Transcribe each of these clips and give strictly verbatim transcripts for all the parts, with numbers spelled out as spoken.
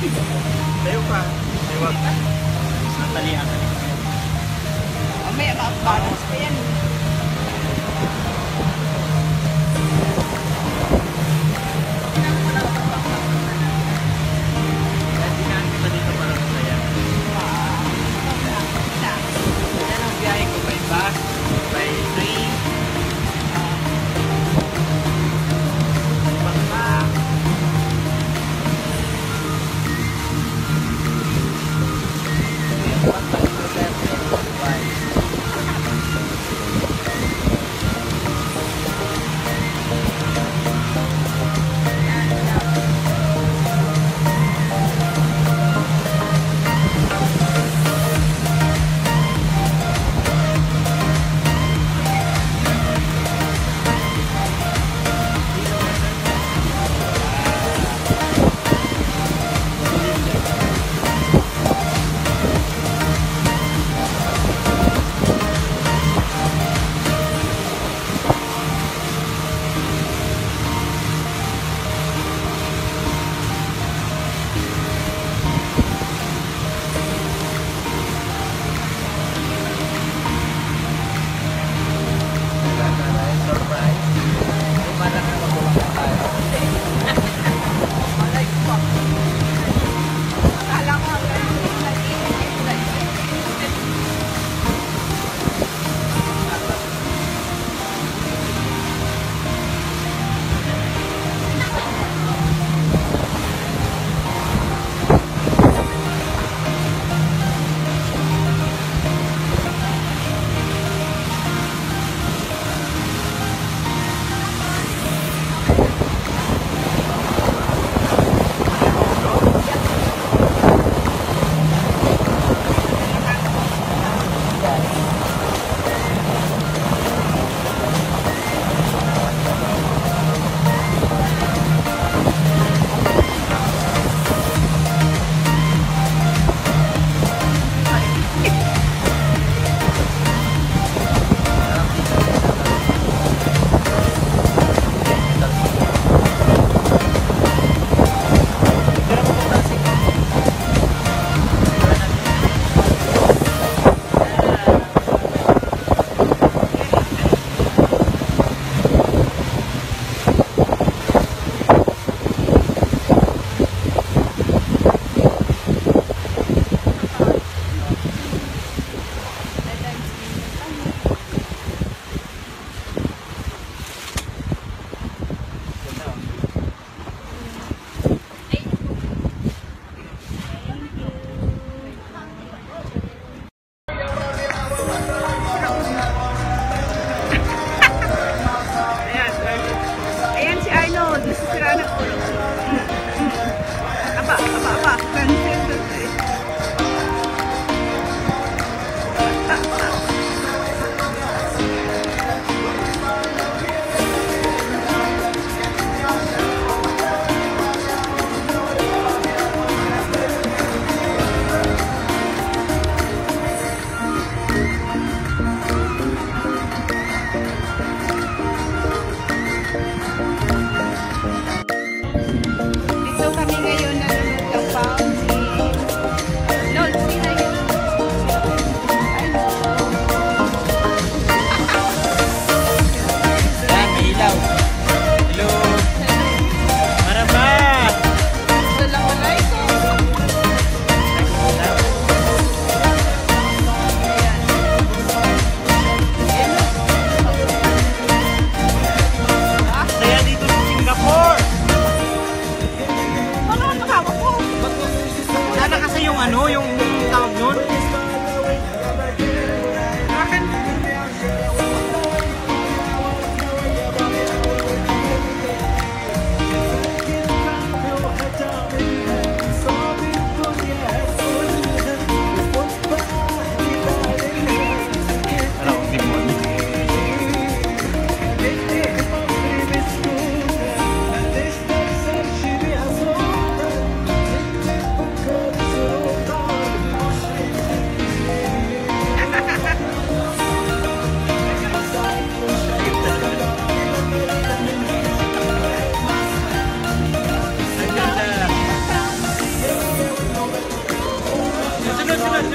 Tayo pa. Tayo pa. Sandali ang may balance pa yan.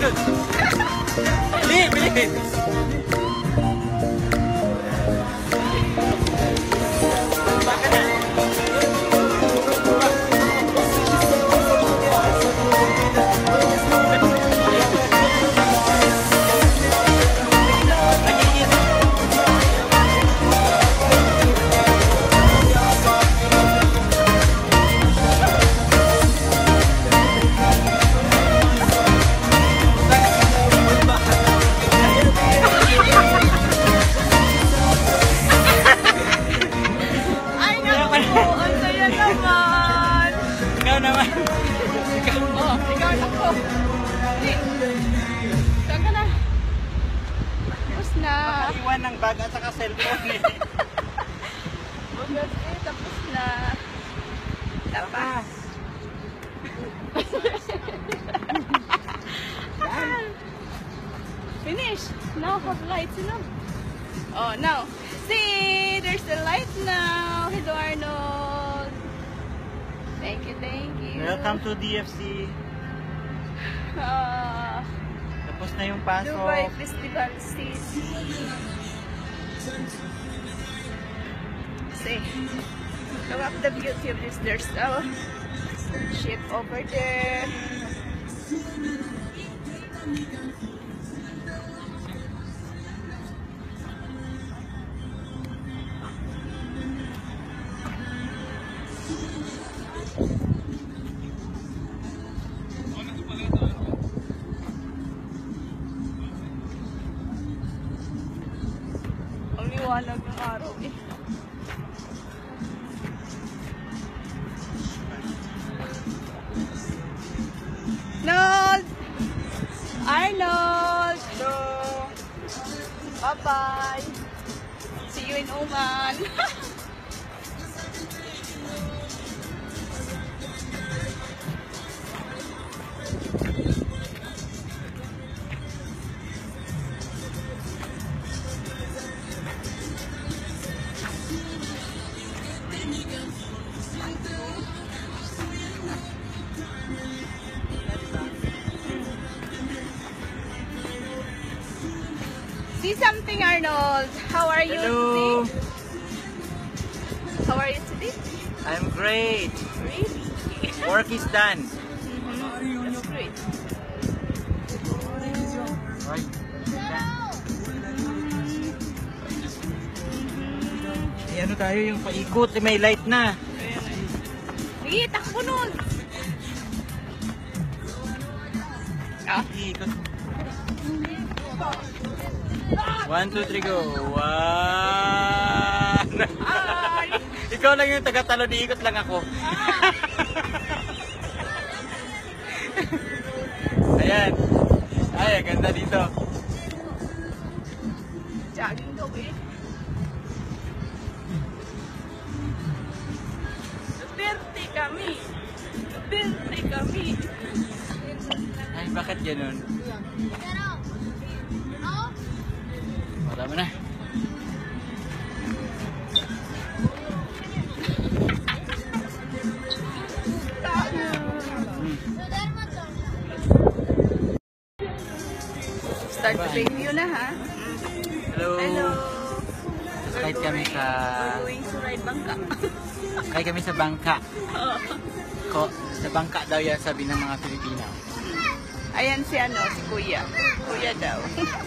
yun. Bili, bili. Baka na. Ay, naku! Ang saya naman! Ikaw naman. Oh, ikaw na po. Hindi. Saan ka na? Tapos na. Iwan ng bag at saka cellphone eh. Bukas eh, tapos na. Tapos. Finish. Now have lights, you know? Oh, now. See, there's the light now. Hello, Arnold. Thank you, thank you. Welcome to D F C. Ah, Tapos na yung pasok. Dubai Festival City. See, look at the beauty of this. There's a ship over there. Ang liwanag ng araw eh. Arnold! Arnold! Hello! Bye-bye! See you in Oman! See something, Arnold. How are you Hello! today? How are you today? I'm great. Really? Work is done. Mm-hmm. That's great. Right. Eh, ano tayo yung paikot? Eh, may light na. Sige, takbo nun. Ah? Ikot. One, two, three, go. One. Ay! Ikaw lang yung taga-talo, diikot lang ako. Ayan. Ay, ang ganda dito. Jogging daw eh. Duterte kami. Duterte kami. Ay, bakit ganun? Wala mo na. Start to review na ha. Hello. Hello. Kahit kami sa... We're going to ride bangka. Kahit kami sa bangka. Oh. Ko, sa bangka daw yan sabi ng mga Pilipino. Ayan si ano, si Kuya. Kuya daw.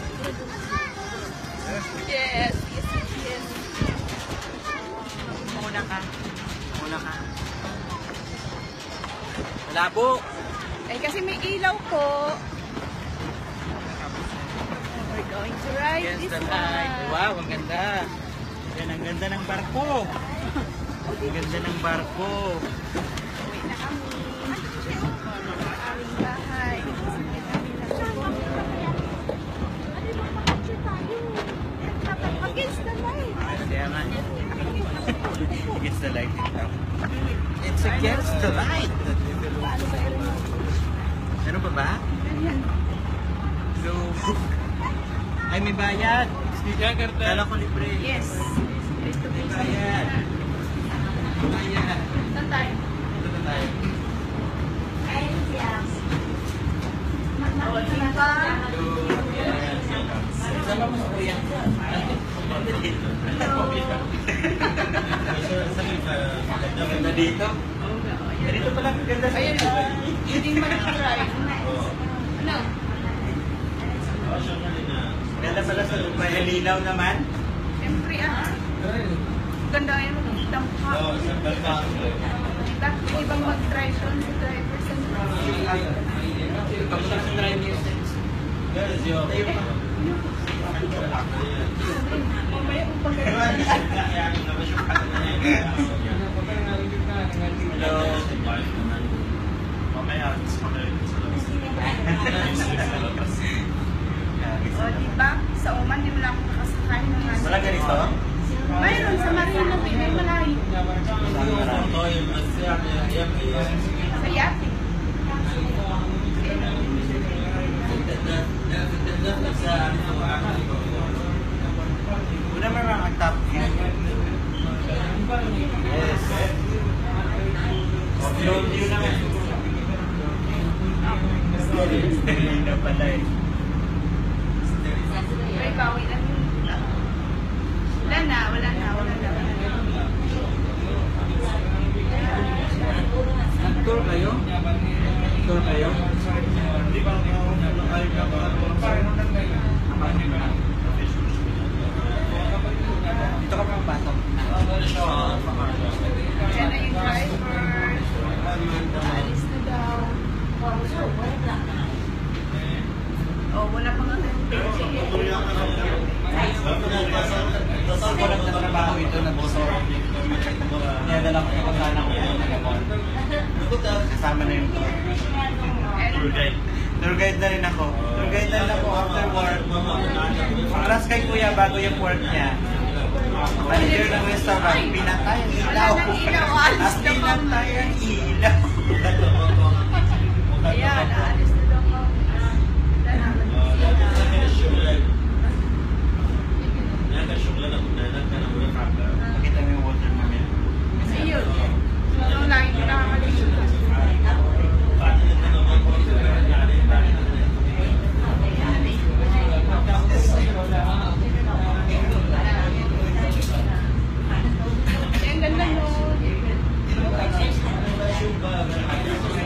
Yes, yes, yes. Muna ka. Muna ka. Malabo. Eh kasi may ilaw po. We're going to ride Yes, this the one. light. Wow, ang ganda. Yan, ang ganda ng barko. Ang ganda ng barko. Uwi na kami. Aming bahay. Against the light. Kaya nga. Against the light. It's against the light. Ano pa ba? So, ay may bayad. Kala ko libre. Yes. May bayad. May bayad. Saan tayo? Ito na tayo. Ay, yes. ba? Sama mo sa kuya. Ganda dito. Dito pala ganda sa Ayun, hindi mag-try. Ano? Ganda pala sa Dubai. Linaw naman. Siyempre ah. Ganda yun. Dampa. Diba? Pwede bang mag-try doon sa driver center? Tapos sa driving license. Mamaya kung pag-drive. Hello. O, diba? Sa Oman, di mo lang ako nakasakay ng ano. Wala ganito? Mayroon sa Marina Bay, may malayo. Sa yate. Una may mga top view. Yes. Flow view naman. Hindi na pala eh. May bawi lang yun. Wala na, wala na, wala na. Tour kayo? Tour kayo? Dito ka pang pasok. Diyan na yung driver. Alis na daw. Oh, wala pa nga tayong picture. Ako lang na trabaho ito na buso. Kaya dala ko yung sana ko yung nag-amon. Kasama na yung tour. Tour guide. Tour guide na rin ako. Tour guide na rin ako after work. Oras kay kuya bago yung work niya. Manager ng restaurant, pinatay ang ilaw. Wala nang ilaw, alis na kami. Pinatay ang ilaw. Ayan, aalis na daw kami. Wala naman. Nakita mo yung water namin. Ayun. Yung lagi ko nakakalimutan. Ang ganda nun.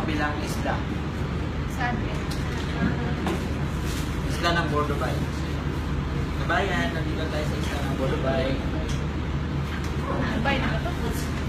kabilang isla. Sabi. Isla ng Bordobay. Kabayan, nandito tayo sa isla ng Bordobay. Bye na ba ito?